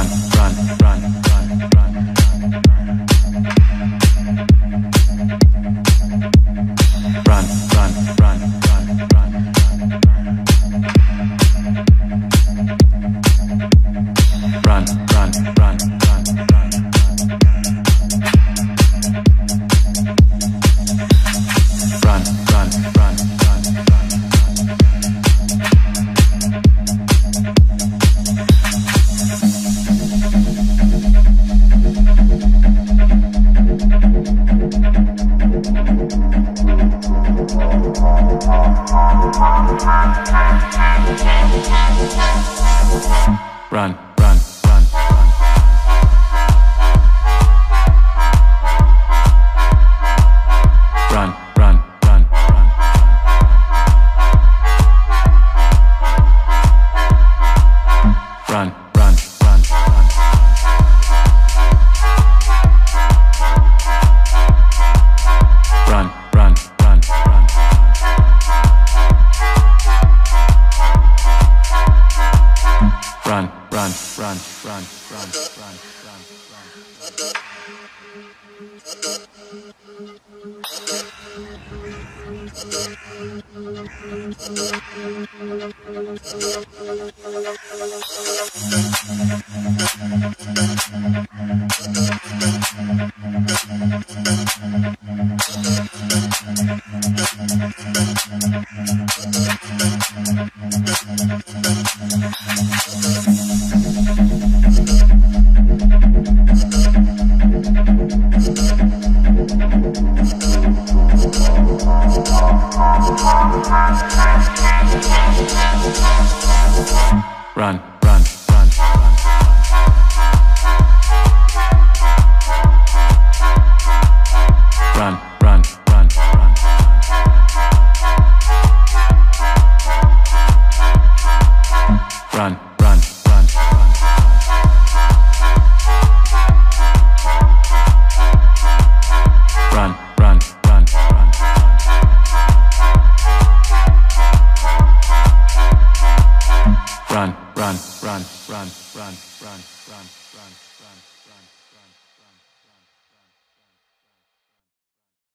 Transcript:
run, run, run, run, run. Run, run, run, run, run. Run, run, run, run, run. Run, run, run, run, run. Run, run, run, run. Run, run, run, run. Run, run, run, run. Run, run, run, run. Run, run, run, run, run, run, run, run, run, run, run. Run, run, run, run. Run, run, run, run. Run, run, run, run. Run, run, run, run, run.